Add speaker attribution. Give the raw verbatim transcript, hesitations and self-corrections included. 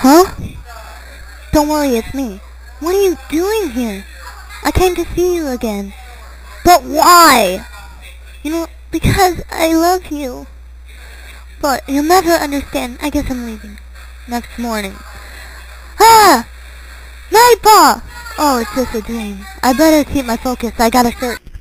Speaker 1: Huh? Don't worry, it's me. What are you doing here? I came to see you again. But why? You know, because I love you. But you'll never understand. I guess I'm leaving. Next morning. Ah! Nightball! Oh, it's just a dream. I better keep my focus. I gotta search.